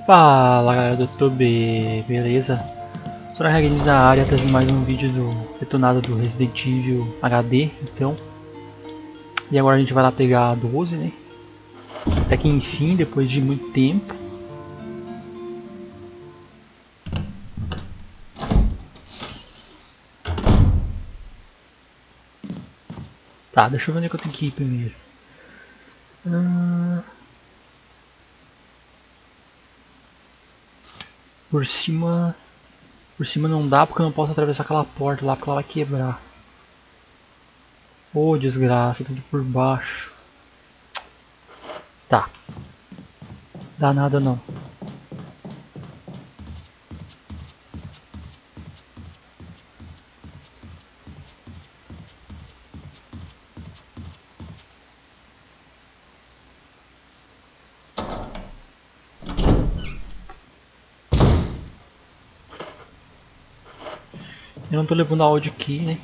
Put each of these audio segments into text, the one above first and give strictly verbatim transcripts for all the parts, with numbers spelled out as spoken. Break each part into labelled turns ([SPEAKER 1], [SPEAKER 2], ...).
[SPEAKER 1] Fala galera do YouTube, beleza? Soraya Games na área, trazendo mais um vídeo do detonado do Resident Evil H D, então. E agora a gente vai lá pegar a doze, né? Até que enfim, depois de muito tempo. Tá, deixa eu ver onde é que eu tenho que ir primeiro. Hum... Por cima... Por cima não dá porque eu não posso atravessar aquela porta lá porque ela vai quebrar. Ô, oh, desgraça, tudo por baixo. Tá. Dá nada não. Eu não tô levando áudio aqui, né?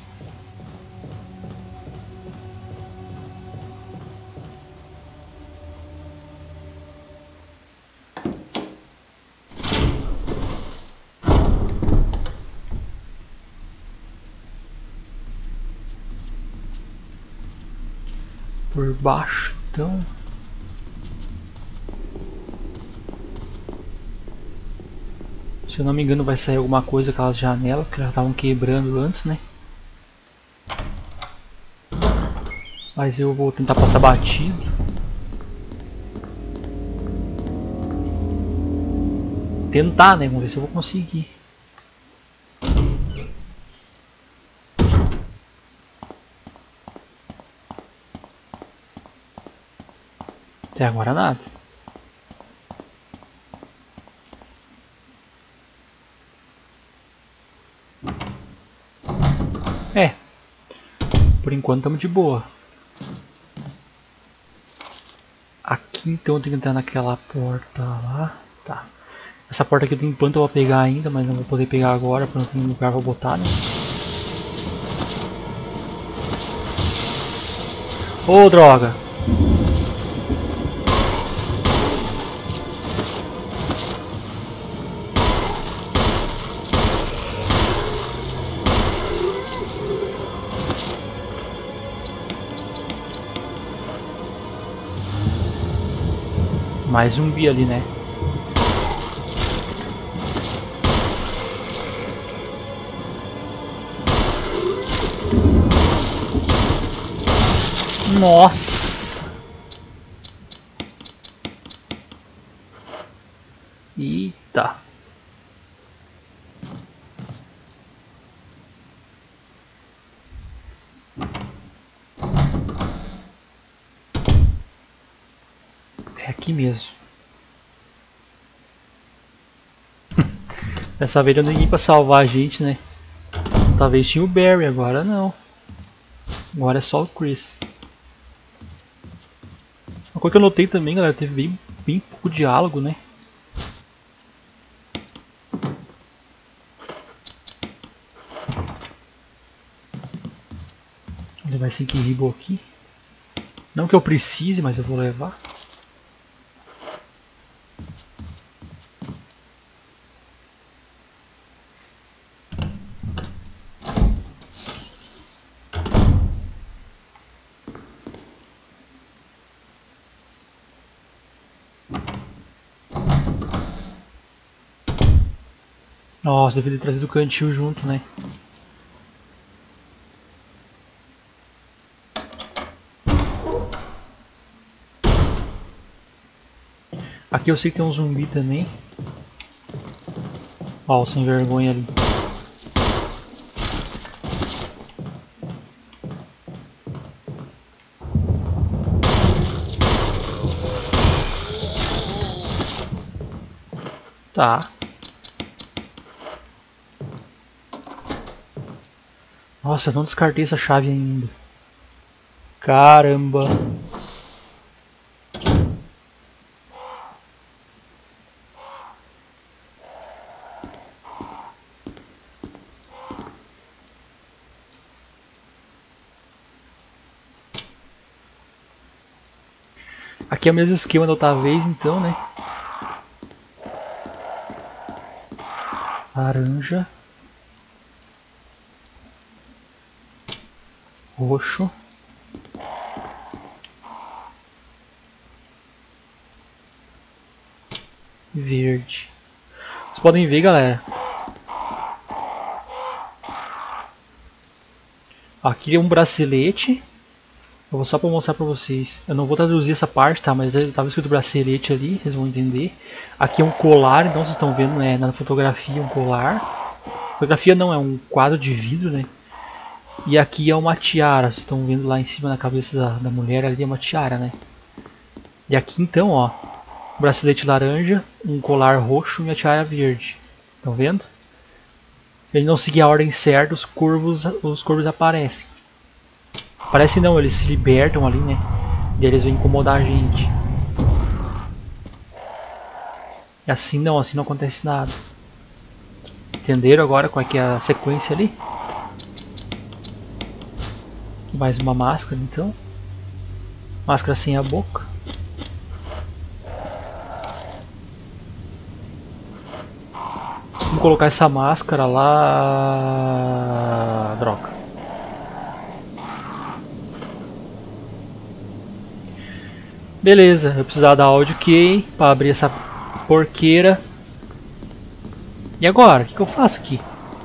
[SPEAKER 1] Por baixo, então. Se eu não me engano vai sair alguma coisa com aquelas janelas que já estavam quebrando antes, né? Mas eu vou tentar passar batido. Tentar, né? Vamos ver se eu vou conseguir. Até agora nada. É. Por enquanto estamos de boa. Aqui então eu tenho que entrar naquela porta lá. Tá. Essa porta aqui tem planta pra pegar ainda, mas não vou poder pegar agora porque não tem lugar pra botar, né? Ô, droga! Mais zumbi ali, né? Nossa! Eita! É aqui mesmo. Dessa vez não tem ninguém pra salvar a gente, né? Talvez tinha o Barry, agora não. Agora é só o Chris. Uma coisa que eu notei também, galera, teve bem, bem pouco diálogo, né? Vou levar esse Kirribo aqui. Não que eu precise, mas eu vou levar. Nossa, devia ter trazido o cantil junto, né? Aqui eu sei que tem um zumbi também. Ó, o sem vergonha ali. Tá. Nossa, eu não descartei essa chave ainda. Caramba. Aqui é o mesmo esquema da outra vez, então, né? Laranja. Roxo. Verde. Vocês podem ver, galera. Aqui é um bracelete. Eu vou só para mostrar para vocês. Eu não vou traduzir essa parte, tá? Mas estava escrito bracelete ali, vocês vão entender. Aqui é um colar, então vocês estão vendo, né, na fotografia um colar. Fotografia não, é um quadro de vidro, né? E aqui é uma tiara, vocês estão vendo lá em cima na cabeça da, da mulher, ali é uma tiara, né? E aqui então, ó, um bracelete laranja, um colar roxo e uma tiara verde. Estão vendo? Se a gente não seguir a ordem certa, os corvos, os corvos aparecem. Aparecem não, eles se libertam ali, né? E eles vêm incomodar a gente. E assim não, assim não acontece nada. Entenderam agora qual é, que é a sequência ali? Mais uma máscara então. Máscara sem a boca. Vamos colocar essa máscara lá. Droga. Beleza, eu precisava da audio key para abrir essa porqueira. E agora? O que, que eu faço aqui?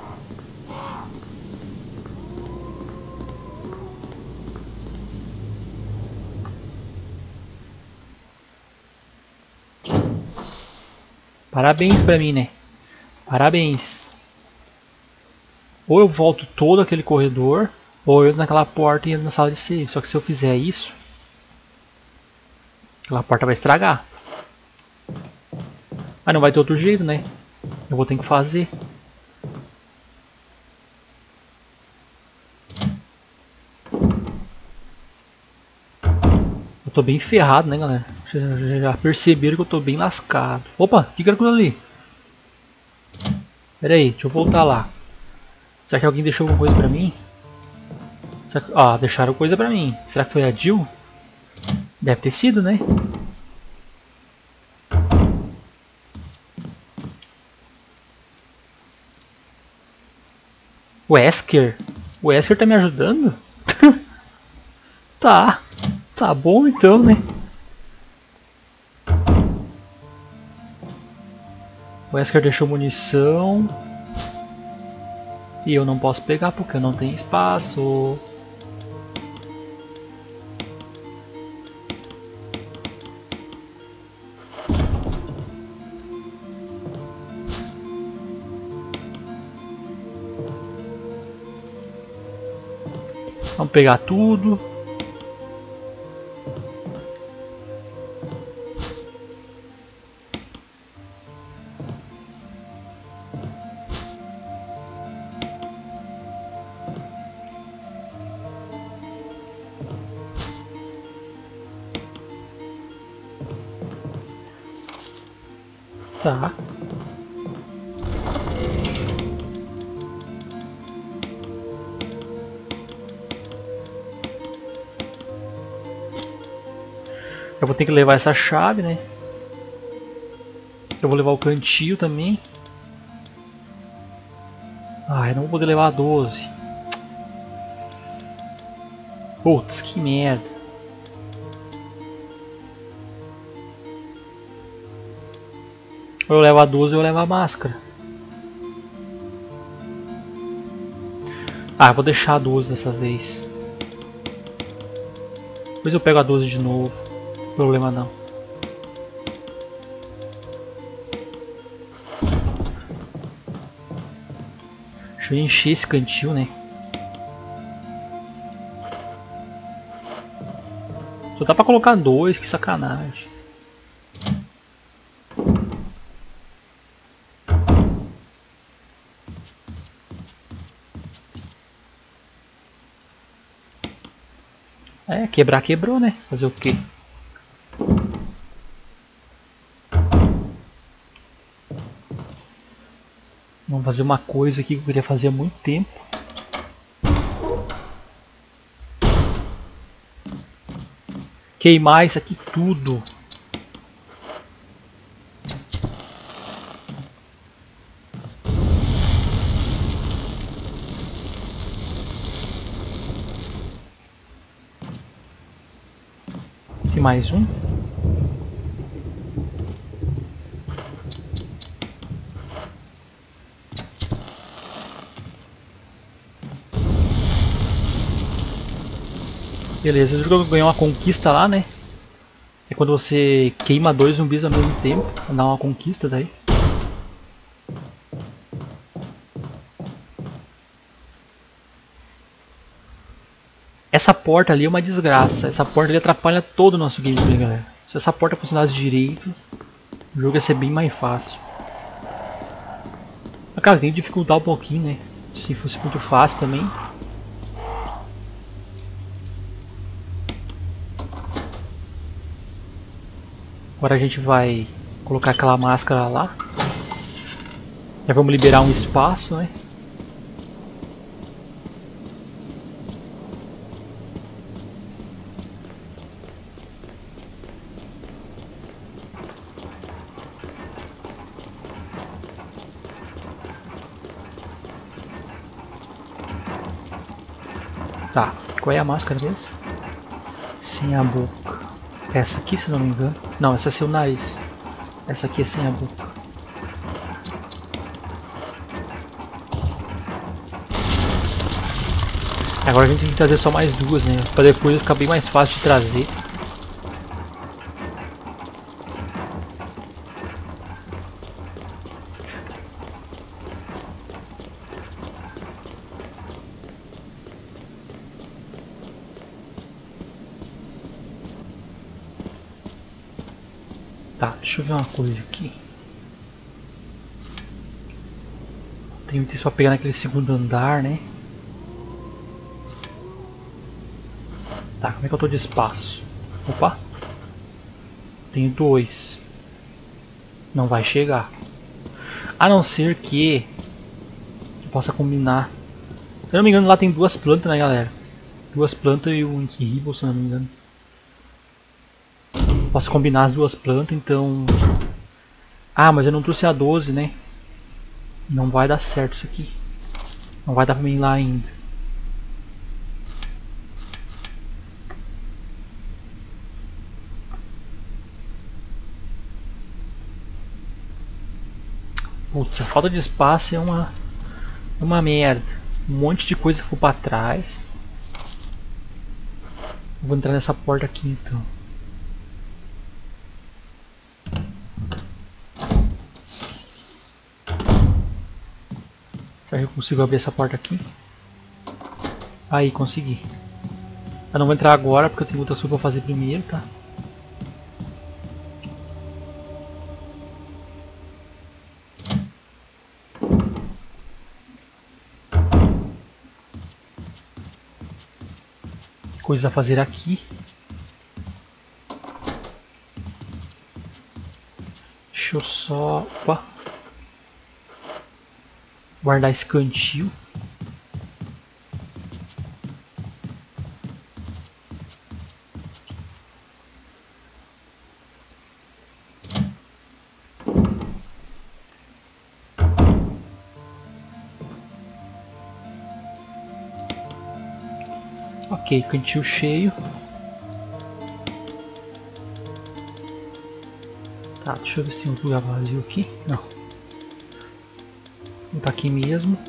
[SPEAKER 1] Parabéns pra mim, né? Parabéns. Ou eu volto todo aquele corredor, ou eu entro naquela porta e entro na sala de save. Só que se eu fizer isso, aquela porta vai estragar. Ah, não vai ter outro jeito, né? Eu vou ter que fazer. Eu tô bem ferrado, né, galera? Já, já perceberam que eu tô bem lascado. Opa, o que era aquilo ali? Pera aí, deixa eu voltar lá. Será que alguém deixou alguma coisa pra mim? Será que... Ah, deixaram coisa pra mim. Será que foi a Jill? Deve ter sido, né? O Wesker? O Wesker tá me ajudando? Tá. Tá bom então, né? O Wesker deixou munição. E eu não posso pegar porque eu não tenho espaço. Vamos pegar tudo. Tá. Eu vou ter que levar essa chave, né? Eu vou levar o cantil também. Ah, eu não vou poder levar a doze. Putz, que merda. Ou eu levo a doze ou eu levo a máscara. Ah, eu vou deixar a doze dessa vez. Depois eu pego a doze de novo. Não tem problema não. Deixa eu encher esse cantil, né? Só dá pra colocar dois, que sacanagem. É, quebrar quebrou, né? Fazer o quê? Vamos fazer uma coisa aqui que eu queria fazer há muito tempo. Queimar isso aqui tudo. Aqui mais um. Beleza, o jogo ganhou uma conquista lá, né? É quando você queima dois zumbis ao mesmo tempo, dá uma conquista daí. Essa porta ali é uma desgraça. Essa porta ali atrapalha todo o nosso gameplay, galera. Se essa porta funcionasse direito, o jogo ia ser bem mais fácil. Mas, cara, tem que dificultar um pouquinho, né? Se fosse muito fácil também. Agora a gente vai colocar aquela máscara lá. Já vamos liberar um espaço, né? Tá, qual é a máscara mesmo? Sem a boca. Essa aqui, se não me engano. Não, essa é seu nariz. Essa aqui é sem a boca. Agora a gente tem que trazer só mais duas, né? Pra depois ficar bem mais fácil de trazer. Tá, deixa eu ver uma coisa aqui. Tem isso pra pegar naquele segundo andar, né? Tá, como é que eu tô de espaço? Opa! Tenho dois. Não vai chegar. A não ser que eu possa combinar. Se eu não me engano, lá tem duas plantas, né, galera? Duas plantas e um Inquiribble, se eu não me engano. Posso combinar as duas plantas, então... Ah, mas eu não trouxe a doze, né? Não vai dar certo isso aqui. Não vai dar pra mim ir lá ainda. Putz, a falta de espaço é uma... uma merda. Um monte de coisa ficou pra trás. Vou entrar nessa porta aqui, então. Será que eu consigo abrir essa porta aqui? Aí, consegui. Eu não vou entrar agora porque eu tenho outra coisa pra fazer primeiro, tá? Coisa a fazer aqui. Deixa eu só... Opa. Guardar esse cantil. Ok, cantil cheio. Tá, deixa eu ver se tem um lugar vazio aqui. Não. Não tá aqui mesmo.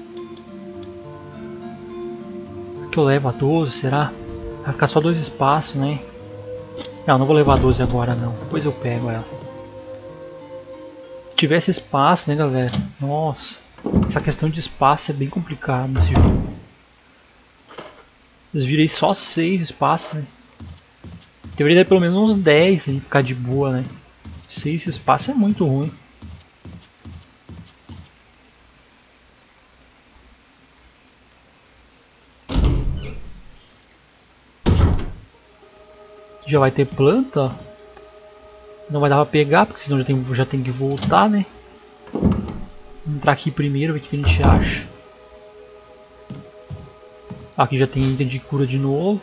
[SPEAKER 1] Aqui eu levo a doze, será? Vai ficar só dois espaços, né? Não, não vou levar a doze agora não. Depois eu pego ela. Se tivesse espaço, né, galera? Nossa. Essa questão de espaço é bem complicada nesse jogo. Eu virei só seis espaços, né? Deveria ter pelo menos uns dez aí, ficar de boa, né? seis espaços é muito ruim. Já vai ter planta. Não vai dar pra pegar, porque senão já tem, já tem que voltar, né? Vou entrar aqui primeiro, ver o que a gente acha. Aqui já tem item de cura de novo.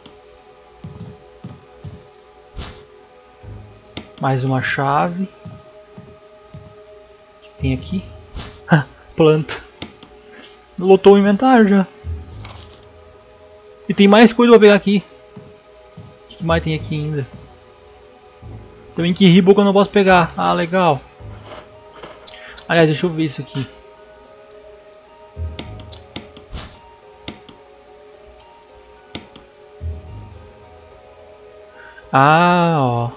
[SPEAKER 1] Mais uma chave. O que tem aqui? Planta. Lotou o inventário já. E tem mais coisa pra pegar aqui. O que mais tem aqui ainda? Tem um Inquirible que eu não posso pegar. Ah, legal. Aliás, deixa eu ver isso aqui. Ah, ó.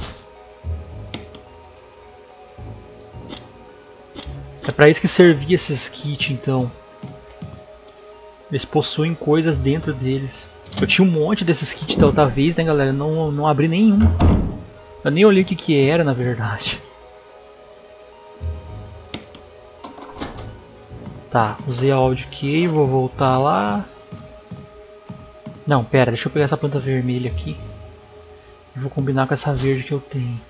[SPEAKER 1] É pra isso que servia esses kits, então. Eles possuem coisas dentro deles. Eu tinha um monte desses kits da outra vez, né, galera? Não, não abri nenhum. Eu nem olhei o que que era, na verdade. Tá, usei a Audio Key, vou voltar lá. Não, pera, deixa eu pegar essa planta vermelha aqui. E vou combinar com essa verde que eu tenho.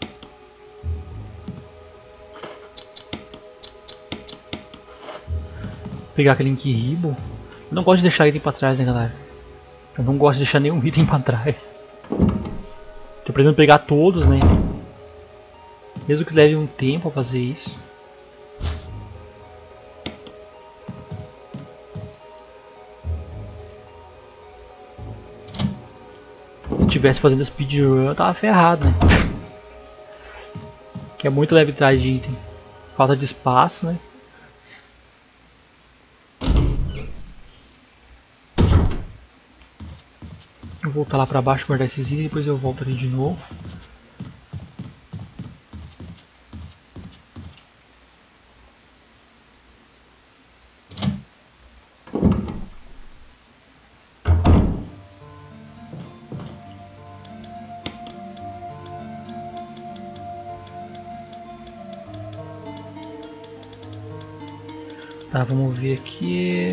[SPEAKER 1] Vou pegar aquele Inquirible. Eu não gosto de deixar item pra trás, né, galera? Eu não gosto de deixar nenhum item pra trás. Tô pretendendo pegar todos, né? Mesmo que leve um tempo a fazer isso. Se tivesse fazendo speedrun, eu tava ferrado, né? Que é muito leve atrás de item. Falta de espaço, né? Eu vou voltar lá pra baixo, guardar esses itens e depois eu volto ali de novo. Tá, vamos ver aqui.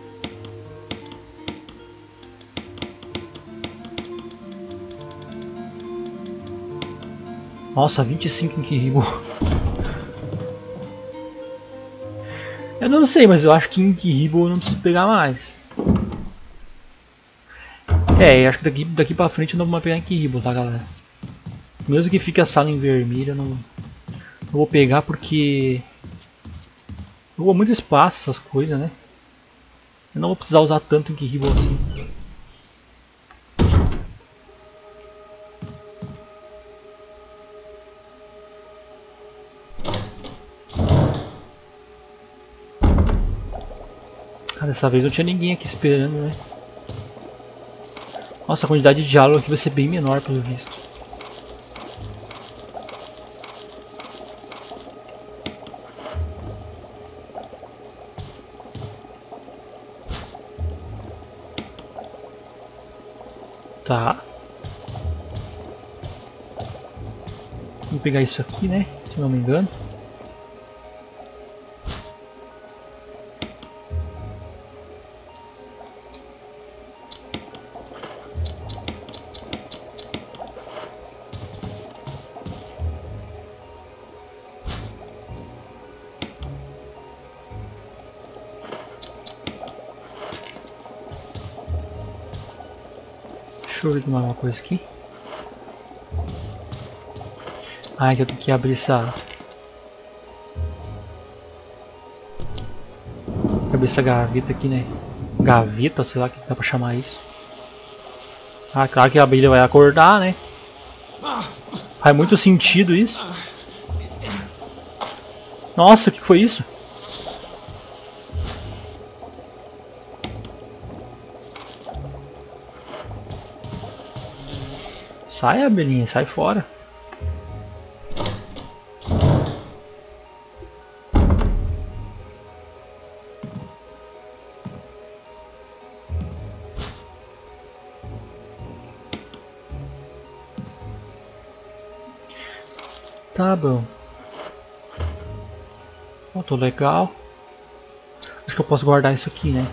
[SPEAKER 1] Nossa, vinte e cinco Inquirible. Eu não sei, mas eu acho que Inquirible eu não preciso pegar mais. É, eu acho que daqui, daqui pra frente eu não vou pegar Inquirible, tá, galera? Mesmo que fique a sala em vermelho, eu não, não vou pegar porque... eu vou muito espaço essas coisas, né? Eu não vou precisar usar tanto Inquirible assim. Ah, dessa vez não tinha ninguém aqui esperando, né? Nossa, a quantidade de diálogo aqui vai ser bem menor, pelo visto. Tá. Vou pegar isso aqui, né? Se não me engano. Deixa eu ver mais uma coisa aqui. Ah, que eu tenho que abrir essa... abrir essa gaveta aqui, né? Gaveta, sei lá o que dá pra chamar isso. Ah, claro que a abelha vai acordar, né? Faz muito sentido isso. Nossa, o que foi isso? Sai, abelhinha, sai fora. Tá bom. Oh, tô legal. Acho que eu posso guardar isso aqui, né?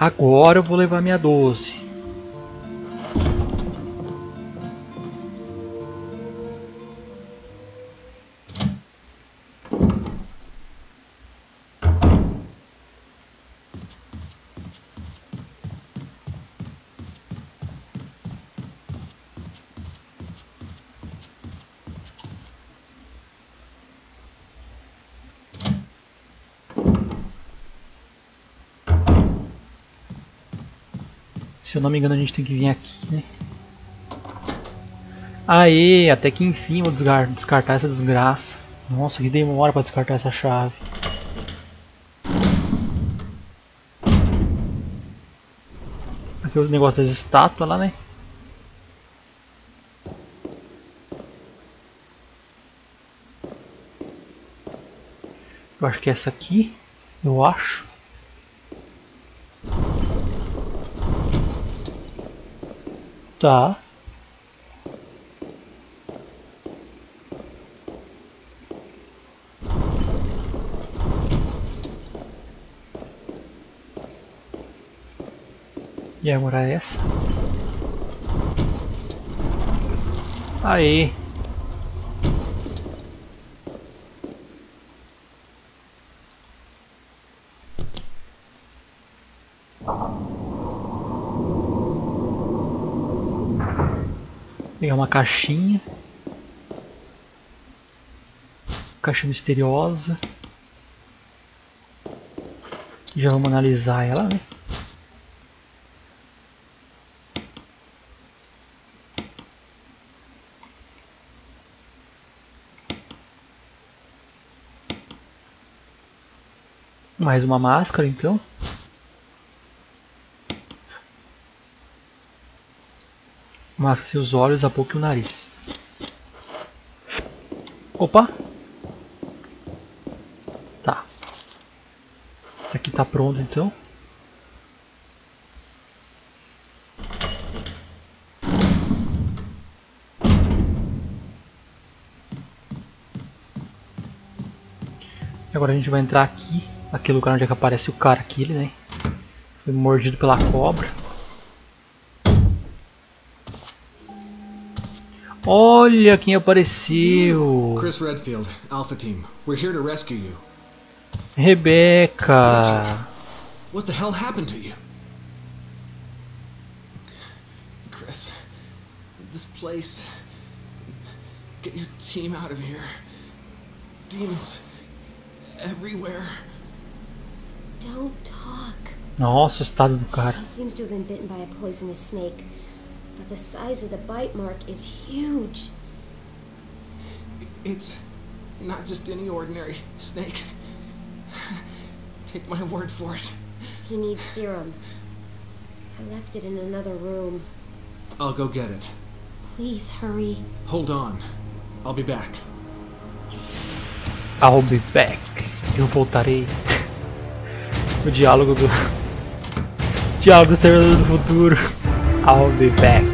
[SPEAKER 1] Agora eu vou levar minha doze. Se eu não me engano, a gente tem que vir aqui, né? Aê, até que enfim vou descartar essa desgraça. Nossa, que demora pra descartar essa chave. Aqui o negócio das estátuas lá, né? Eu acho que é essa aqui. Eu acho. Tá. E agora é essa? Aê! Pegar uma caixinha. Caixa misteriosa. Já vamos analisar ela, né? Mais uma máscara, então. Masca-se os olhos, a boca e o nariz. Opa! Tá. Aqui tá pronto, então. Agora a gente vai entrar aqui. Aquele lugar onde é que aparece o cara aqui, né? Foi mordido pela cobra. Olha quem apareceu!
[SPEAKER 2] Chris Redfield, Alpha Team. We're here to rescue you.
[SPEAKER 1] Rebecca!
[SPEAKER 2] What the hell happened to you? Chris, this place. Get your team out of here. Demons everywhere.
[SPEAKER 3] Don't talk.
[SPEAKER 1] Nossa, o estado do cara.
[SPEAKER 3] He seems to have been bitten by a poisonous snake. But the size of the bite mark is huge.
[SPEAKER 2] It's not just any ordinary snake. Take my word for it.
[SPEAKER 3] He needs serum. I left it in another room.
[SPEAKER 2] I'll go get it.
[SPEAKER 3] Please hurry.
[SPEAKER 2] Hold on. I'll be back.
[SPEAKER 1] I'll be back. Eu voltarei. O diálogo do... Diálogo do Exterminador do Futuro. I'll be back.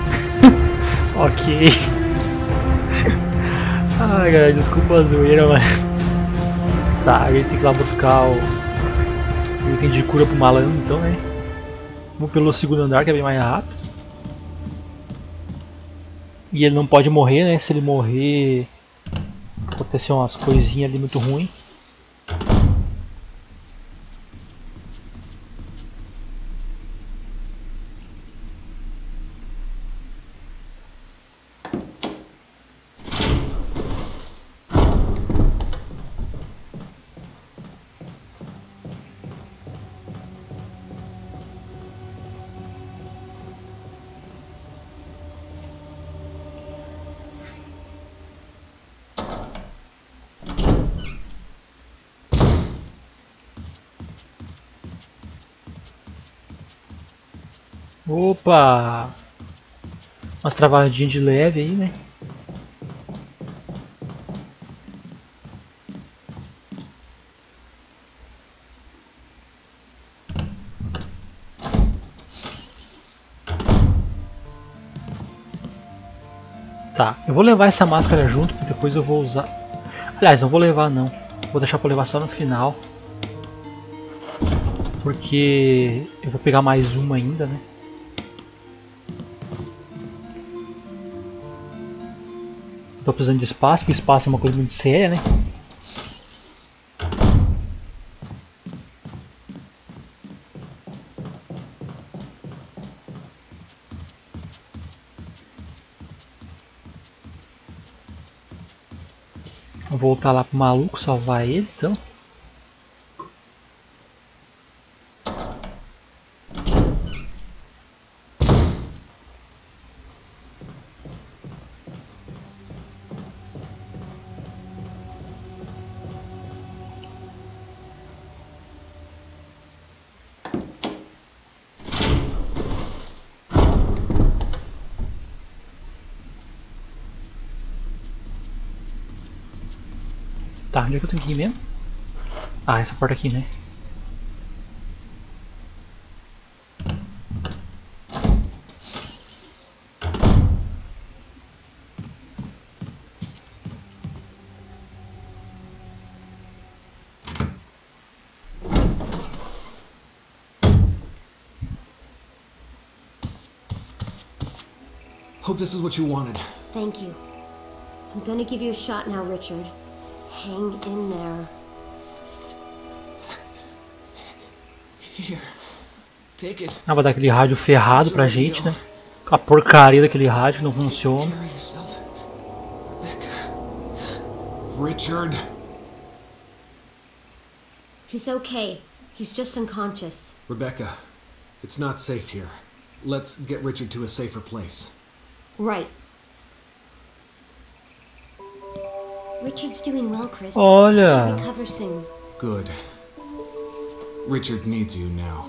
[SPEAKER 1] Ok. Ai, galera, desculpa a zoeira, mas... Tá, a gente tem que ir lá buscar o... o item de cura pro malandro, então, né? Vamos pelo segundo andar, que é bem mais rápido. E ele não pode morrer, né? Se ele morrer... Aconteceu umas coisinhas ali muito ruins. Opa! Umas travadinhas de leve aí, né? Tá, eu vou levar essa máscara junto, porque depois eu vou usar... Aliás, não vou levar não. Vou deixar pra levar só no final. Porque eu vou pegar mais uma ainda, né? Tô precisando de espaço, porque espaço é uma coisa muito séria, né? Vou voltar lá pro maluco, salvar ele, então. Tá, onde é que eu tenho que ir mesmo? Ah, essa porta aqui, né?
[SPEAKER 2] Hope this is what you wanted.
[SPEAKER 3] Thank you. I'm gonna give you a shot now, Richard. Hang in there.
[SPEAKER 2] Here. Take it.
[SPEAKER 1] Ah, vai dar aquele rádio ferrado pra gente, né? A porcaria daquele rádio que não funciona.
[SPEAKER 2] Carry yourself. Rebecca. Richard.
[SPEAKER 3] He's okay. He's just unconscious.
[SPEAKER 2] Rebecca, it's not safe here. Let's get Richard to a safer place.
[SPEAKER 3] Right. Richard's doing well, Chris.
[SPEAKER 1] Olha.
[SPEAKER 3] He'll recover soon.
[SPEAKER 2] Good. Richard needs you now.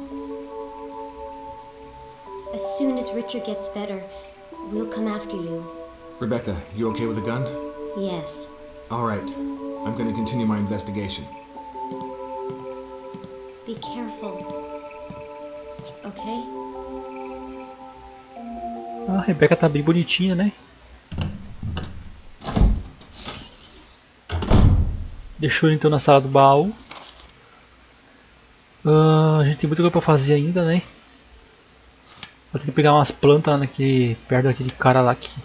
[SPEAKER 3] As soon as Richard gets better, we'll come after you.
[SPEAKER 2] Rebecca, you okay with the gun?
[SPEAKER 3] Yes.
[SPEAKER 2] All right. I'm going to continue my investigation.
[SPEAKER 3] Be careful. Okay?
[SPEAKER 1] A Rebecca tá bem bonitinha, né? Deixou ele então na sala do baú. Uh, a gente tem muita coisa pra fazer ainda, né? Vou ter que pegar umas plantas lá naquele, perto daquele cara lá que...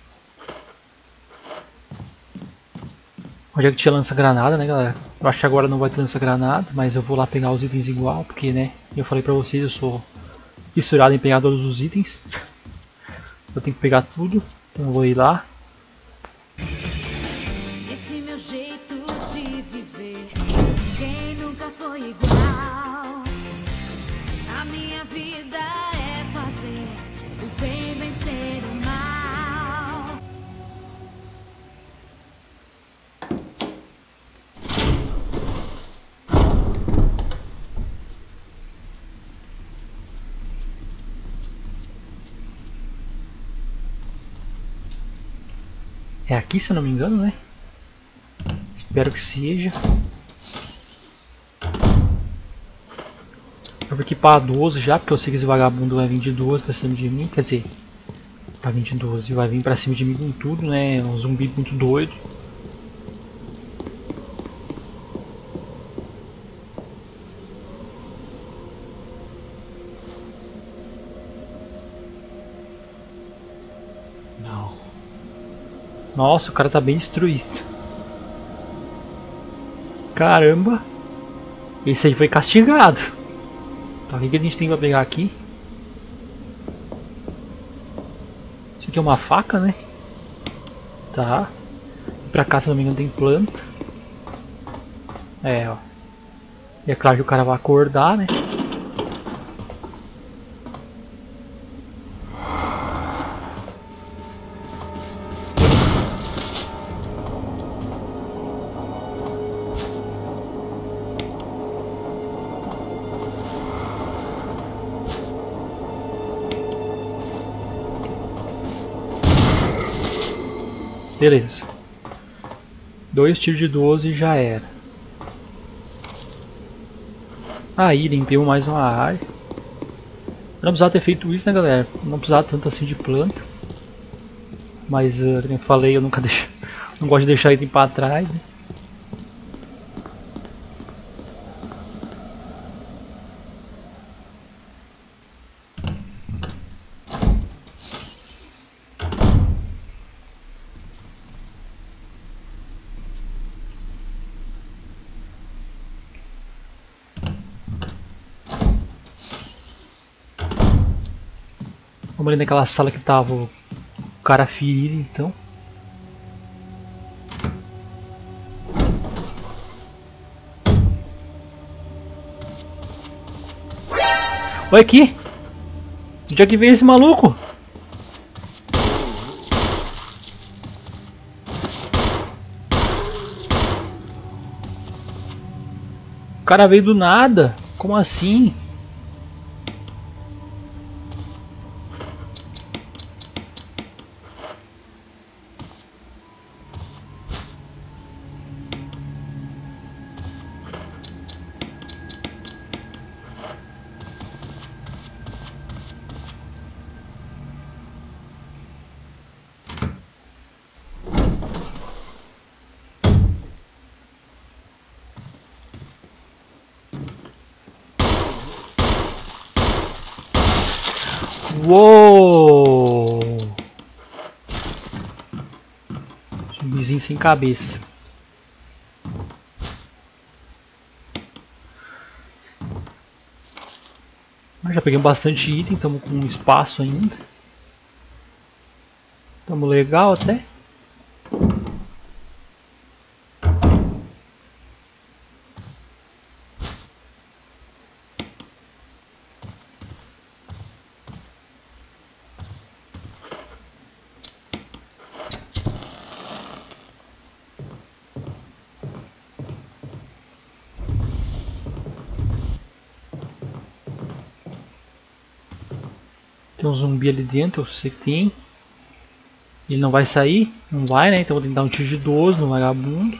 [SPEAKER 1] Onde é que tinha lança-granada, né, galera? Eu acho que agora não vai ter lança-granada, mas eu vou lá pegar os itens igual, porque, né, eu falei pra vocês, eu sou fissurado em pegar todos os itens. Eu tenho que pegar tudo, então eu vou ir lá.
[SPEAKER 4] Esse meu jeito de viver, quem nunca foi igual. A minha vida é fazer o bem vencer o mal.
[SPEAKER 1] É aqui, se eu não me engano, né? Espero que seja. Eu vou equipar a doze já, porque eu sei que esse vagabundo vai vir de doze pra cima de mim. Quer dizer, vai vir de doze, vai vir pra cima de mim com tudo, né? Um zumbi muito doido.
[SPEAKER 2] No.
[SPEAKER 1] Nossa, o cara tá bem destruído. Caramba. Esse aí foi castigado. Tá, o que a gente tem pra pegar aqui? Isso aqui é uma faca, né? Tá. E pra cá, se não me engano, tem planta. É, ó. E é claro que o cara vai acordar, né? Beleza. Dois tiros de doze e já era. Aí, limpei mais uma área. Não precisava ter feito isso, né, galera? Não precisava tanto assim de planta. Mas, uh, como eu falei, eu nunca deixo, não gosto de deixar item pra trás, né? Vamos ali naquela sala que tava o cara ferido, então. Olha aqui! Onde é que veio esse maluco? O cara veio do nada? Como assim? Uou! Zumbizinho sem cabeça. Já peguei bastante item, estamos com espaço ainda. Estamos legal até. Tem um zumbi ali dentro, eu sei que tem. Ele não vai sair? Não vai, né? Então vou tentar um tiro de doze no vagabundo.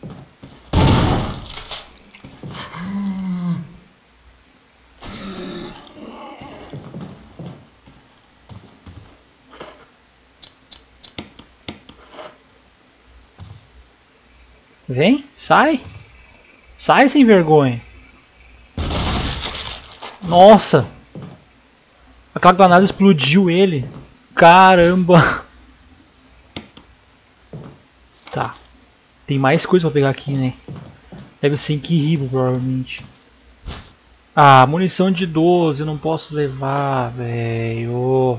[SPEAKER 1] Vem, sai. Sai sem vergonha. Nossa. Aquela granada explodiu ele. Caramba. Tá. Tem mais coisa pra pegar aqui, né? Deve ser inquirrível, provavelmente. Ah, munição de doze. Eu não posso levar, velho.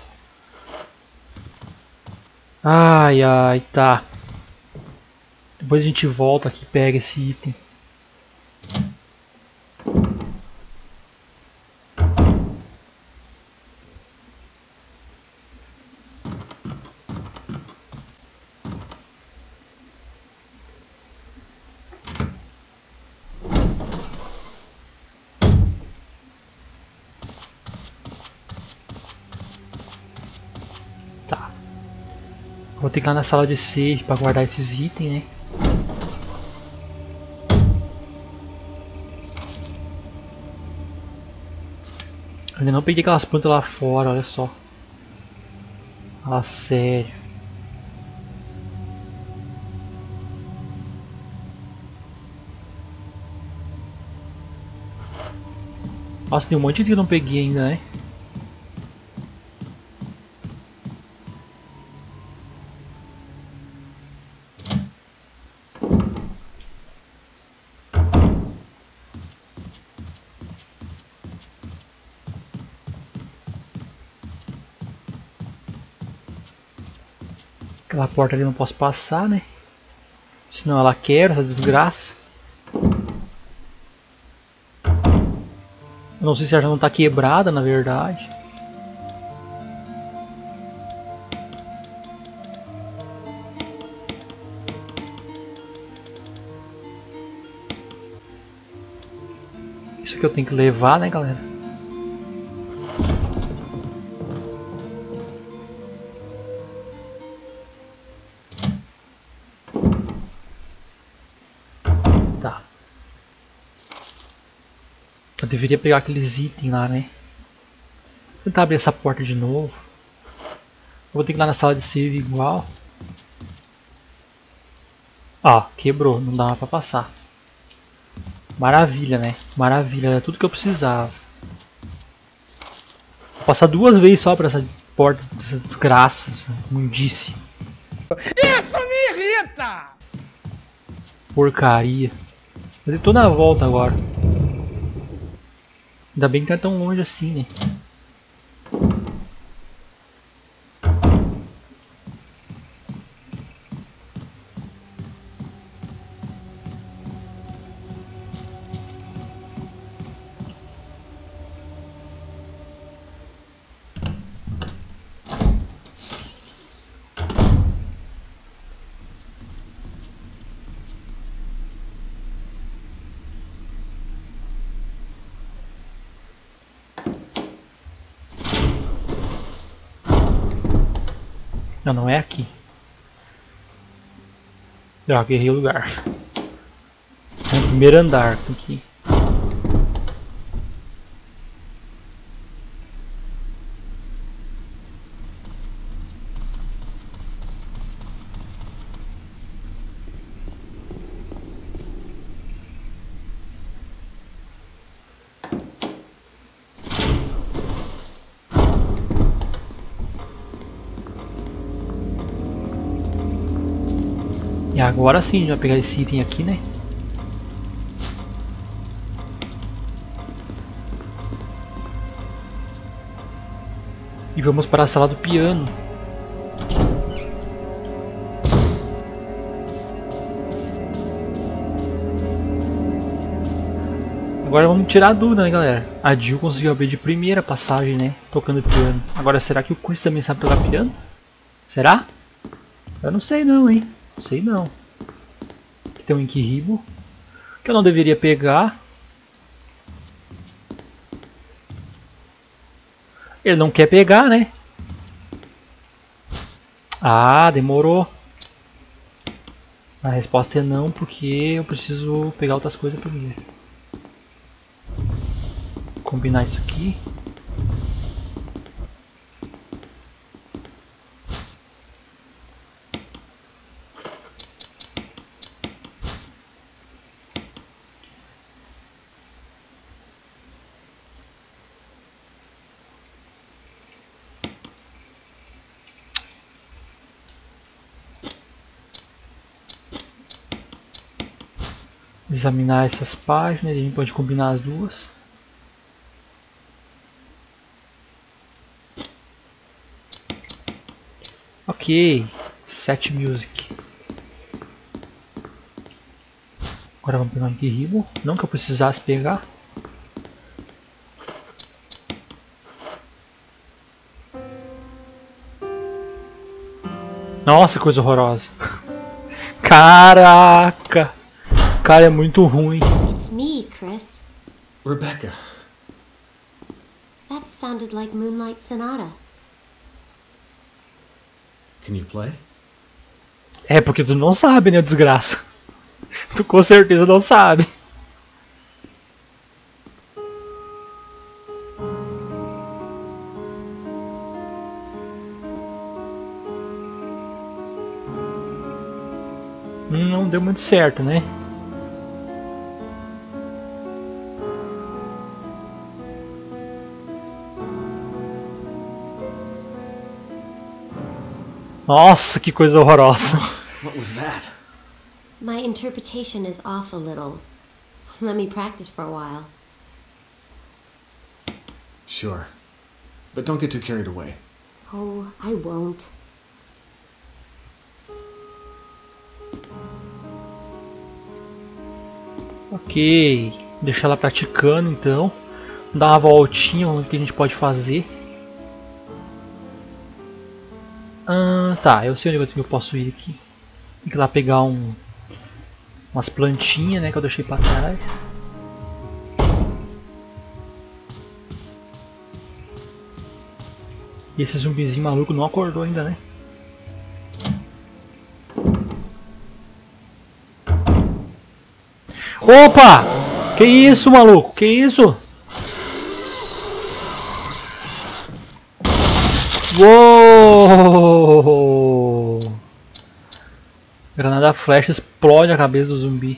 [SPEAKER 1] Ai, ai, tá. Depois a gente volta aqui e pega esse item. Vou ter que ir lá na sala de save para guardar esses itens, né? Ainda não peguei aquelas plantas lá fora, olha só. Ah, sério. Nossa, tem um monte de que eu não peguei ainda, né? Aquela porta ali eu não posso passar, né? Senão ela quebra, essa desgraça. Eu não sei se ela já não está quebrada, na verdade. Isso que eu tenho que levar, né, galera? Tá. Eu deveria pegar aqueles itens lá, né? Vou tentar abrir essa porta de novo. Vou ter que ir lá na sala de save igual. Ó, quebrou, não dá pra passar. Maravilha, né? Maravilha, era tudo que eu precisava. Vou passar duas vezes só pra essa porta, essa desgraça, essa mundice.
[SPEAKER 5] Isso me irrita!
[SPEAKER 1] Porcaria. Fazer toda a volta agora. Ainda bem que não é tão longe assim, né? Não, não é aqui. Droga, errei o lugar. É o primeiro andar aqui. E agora sim, a gente vai pegar esse item aqui, né? E vamos para a sala do piano. Agora vamos tirar a dúvida, né, galera? A Jill conseguiu abrir de primeira passagem, né? Tocando piano. Agora, será que o Chris também sabe tocar piano? Será? Eu não sei não, hein? Não sei não. Aqui tem um Inquiribo que eu não deveria pegar. Ele não quer pegar, né? Ah, demorou. A resposta é não, porque eu preciso pegar outras coisas primeiro. Combinar isso aqui. Examinar essas páginas, a gente pode combinar as duas. Ok, set music. Agora vamos pegar um Inquiribo, não que eu precisasse pegar. Nossa, coisa horrorosa. Caraca! Cara, é muito ruim.
[SPEAKER 3] It's me, Chris.
[SPEAKER 2] Rebecca.
[SPEAKER 3] That sounded like Moonlight Sonata.
[SPEAKER 2] Can you play?
[SPEAKER 1] É porque tu não sabe, né, desgraça? Tu com certeza não sabe. Hum, não deu muito certo, né? Nossa, que coisa horrorosa.
[SPEAKER 2] What was that?
[SPEAKER 3] My interpretation is off a little. Let me practice for a while.
[SPEAKER 2] Sure. But don't get too carried away.
[SPEAKER 3] Oh, I won't.
[SPEAKER 1] Ok, deixar ela praticando então. Dar uma voltinha, vamos ver o que a gente pode fazer. Ah, tá, eu sei onde eu posso ir aqui. Tem que ir lá pegar um, umas plantinhas, né, que eu deixei pra trás. E esse zumbizinho maluco não acordou ainda, né? Opa! Que isso, maluco? Que isso? Uou! Granada flecha explode a cabeça do zumbi.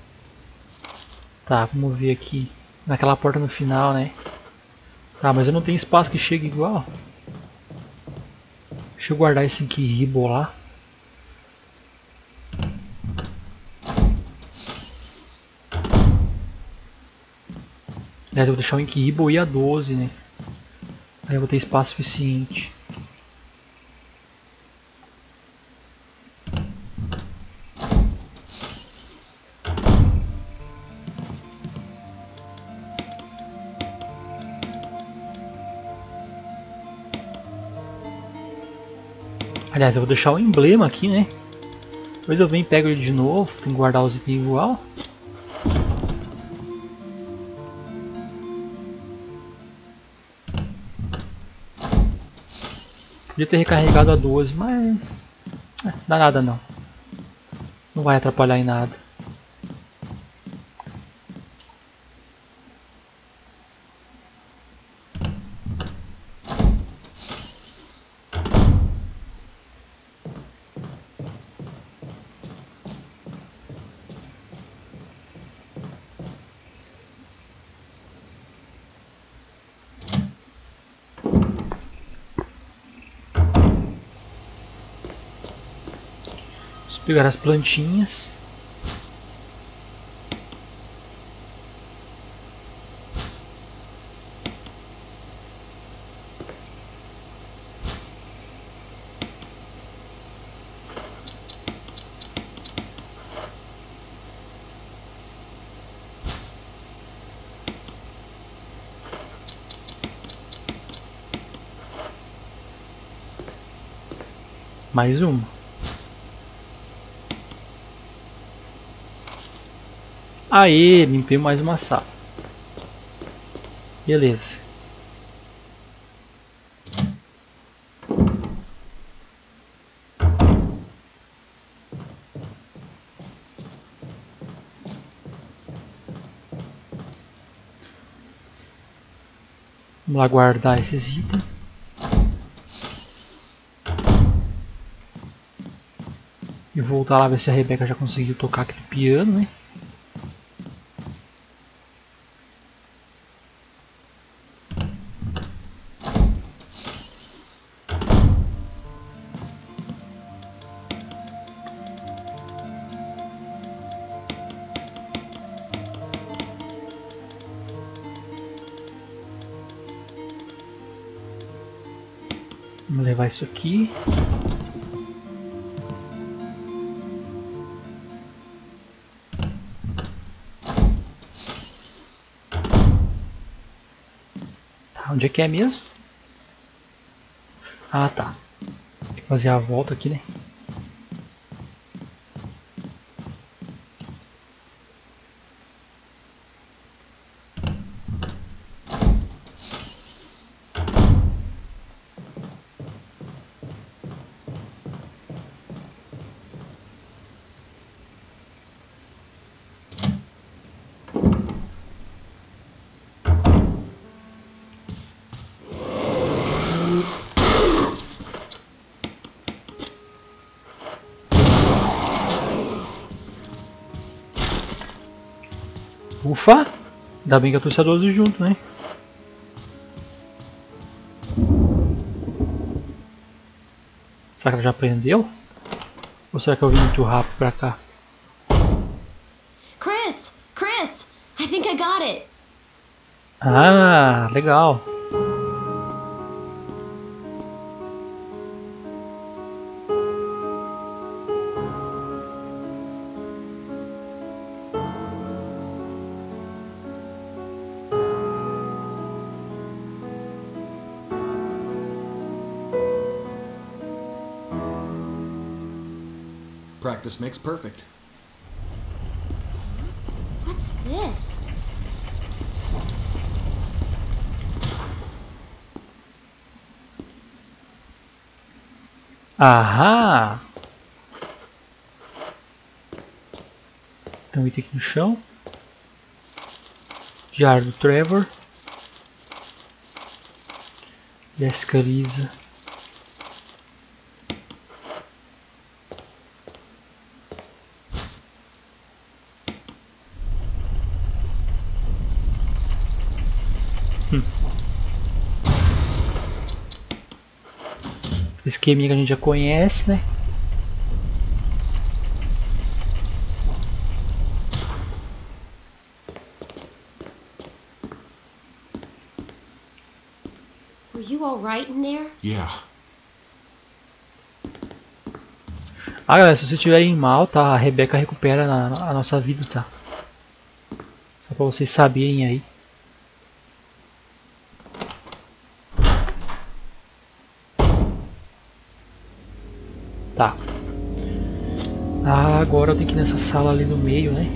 [SPEAKER 1] Tá, vamos ver aqui. Naquela porta no final, né? Tá, mas eu não tenho espaço que chegue igual. Deixa eu guardar esse Inquiribo lá. Aliás, eu vou deixar o Inquiribo e a doze, né? Aí eu vou ter espaço suficiente. Aliás, eu vou deixar o emblema aqui, né? Depois eu venho e pego ele de novo. Tem que guardar os itens igual. Podia ter recarregado a doze, mas... É, dá nada não. Não vai atrapalhar em nada. Pegar as plantinhas. Mais uma. Aê, limpei mais uma sala. Beleza. Vamos lá guardar esses itens. E voltar lá ver se a Rebeca já conseguiu tocar aquele piano, né? Vamos levar isso aqui. Tá, onde é que é mesmo? Ah, tá. Tem que fazer a volta aqui, né? Ufa! Ainda bem que eu trouxe a doze junto, né? Será que ela já aprendeu? Ou será que eu vim muito rápido pra cá?
[SPEAKER 3] Chris! Chris! I think I got it!
[SPEAKER 1] Ah, legal!
[SPEAKER 2] Practice makes perfect.
[SPEAKER 3] What's this?
[SPEAKER 1] Ahá! Tem um item aqui no chão. Diário do Trevor. Jessica Lisa. Hum. Esqueminha que a gente já conhece, né?
[SPEAKER 3] Were you all right in there?
[SPEAKER 2] Yeah.
[SPEAKER 1] Ah, galera, se você estiver em mal, tá? A Rebeca recupera a, a nossa vida, tá? Só pra vocês saberem aí. Tá. Ah, agora eu tenho que ir nessa sala ali no meio, né?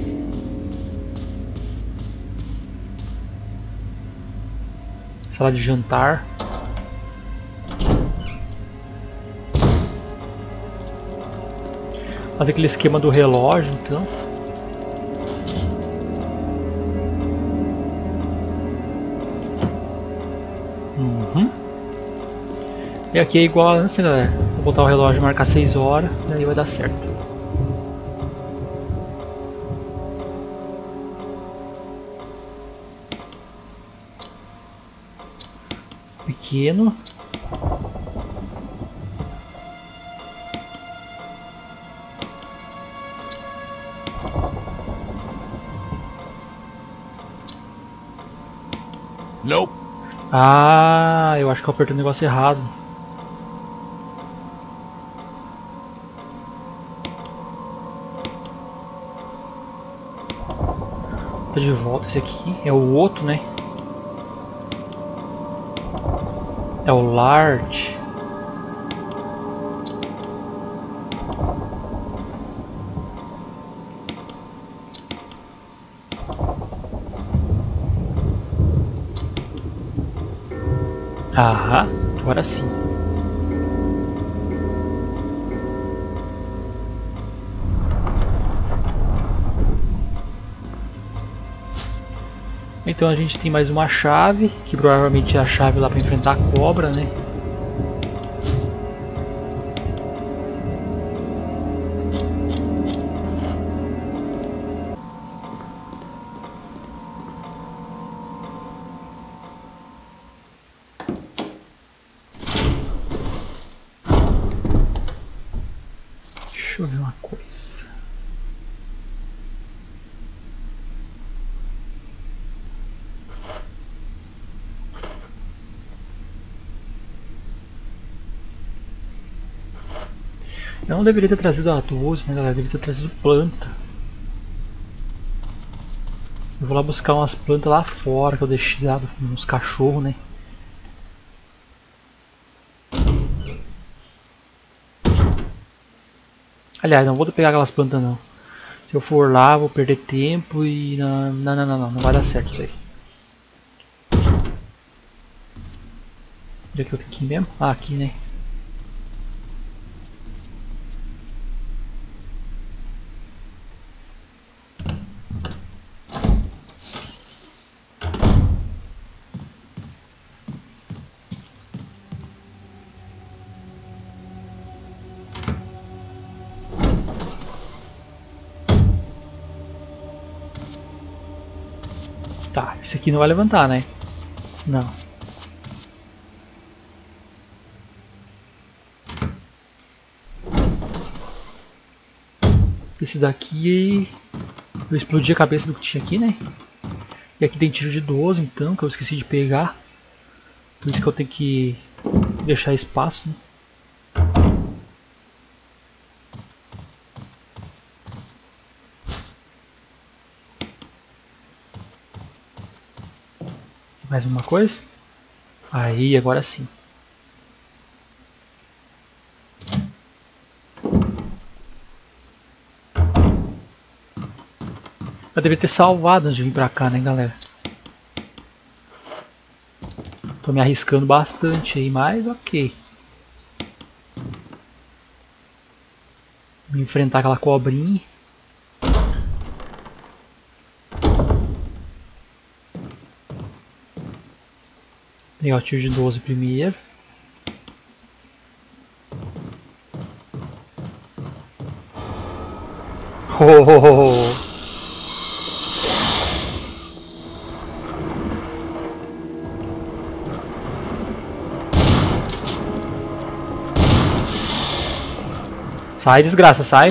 [SPEAKER 1] Sala de jantar. Fazer aquele esquema do relógio, então. Uhum. E aqui é igual antes, né, galera? Vou botar o relógio e marcar seis horas, e aí vai dar certo. Pequeno.
[SPEAKER 6] Nope.
[SPEAKER 1] Ah, eu acho que eu apertei o negócio errado. Tá de volta esse aqui. É o outro, né? É o large. Aham, agora sim. Então a gente tem mais uma chave, que provavelmente é a chave lá para enfrentar a cobra, né? Deixa eu ver uma coisa. Eu não deveria ter trazido a doze, né, galera? Eu deveria ter trazido planta. Eu vou lá buscar umas plantas lá fora que eu deixei lá nos cachorros, né? Aliás, não vou pegar aquelas plantas não. Se eu for lá, vou perder tempo e não, não, não, não, não, não vai dar certo isso aí. Onde é que eu tenho que ir mesmo? Ah, aqui, né? Tá, esse aqui não vai levantar, né? Não. Esse daqui eu explodi a cabeça do que tinha aqui, né? E aqui tem tiro de doze, então, que eu esqueci de pegar. Por isso que eu tenho que deixar espaço, né? Mais uma coisa. Aí, agora sim. Eu devia ter salvado antes de vir pra cá, né, galera? Tô me arriscando bastante aí, mas ok. Vou enfrentar aquela cobrinha. Pegar o tiro de doze primeiro. Oh, oh, oh. Sai, desgraça, sai.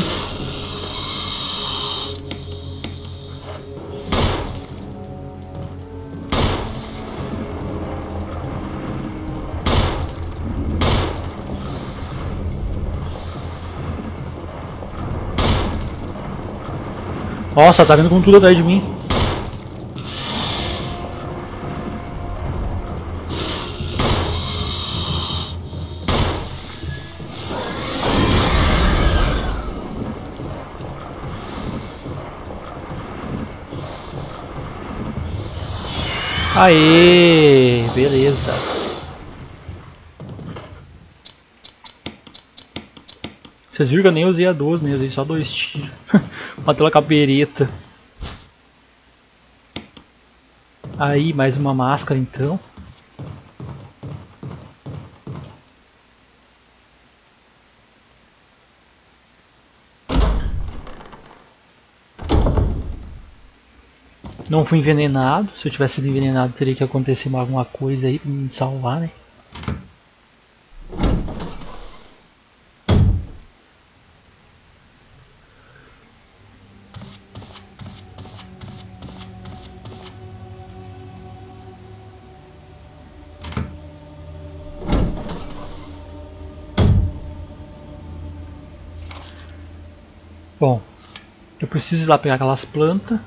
[SPEAKER 1] Nossa, tá vindo com tudo atrás de mim. Aê, beleza. Vocês viram que eu nem usei a doze, né? Eu usei só dois tiros. Matei a capereta. Aí, mais uma máscara então. Não fui envenenado. Se eu tivesse sido envenenado, teria que acontecer alguma coisa aí pra me salvar, né? Bom, eu preciso ir lá pegar aquelas plantas.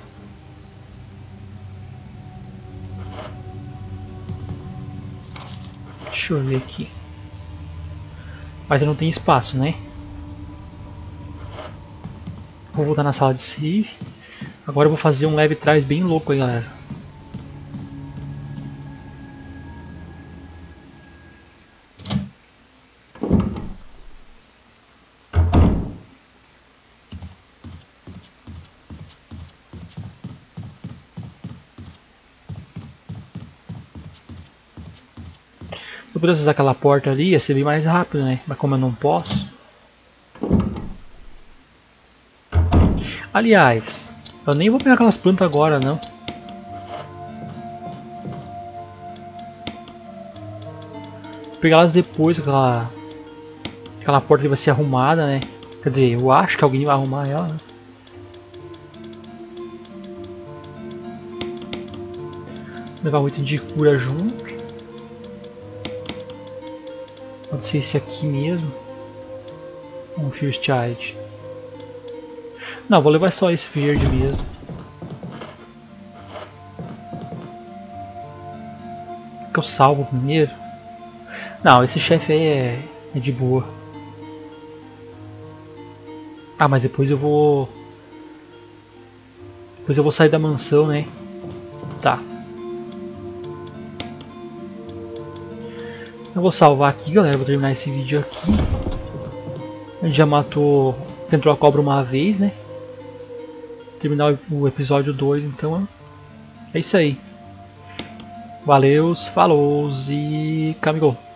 [SPEAKER 1] Deixa eu ver aqui. Mas eu não tenho espaço, né? Vou voltar na sala de save. Agora eu vou fazer um leve trás bem louco aí, galera. Se eu pudesse usar aquela porta ali, ia ser bem mais rápido, né? Mas como eu não posso... Aliás, eu nem vou pegar aquelas plantas agora, não. Vou pegar elas depois, aquela... Aquela porta que vai ser arrumada, né? Quer dizer, eu acho que alguém vai arrumar ela, né? Vou levar o item de cura junto. Pode ser esse aqui mesmo. Um First Aid. Não, vou levar só esse verde mesmo. Que eu salvo primeiro. Não, esse chefe aí é, é de boa. Ah, mas depois eu vou... Depois eu vou sair da mansão, né? Tá. Eu vou salvar aqui, galera, vou terminar esse vídeo aqui. A gente já matou, entrou a cobra uma vez, né? Terminar o episódio dois, então é isso aí. Valeus, falou e camigou.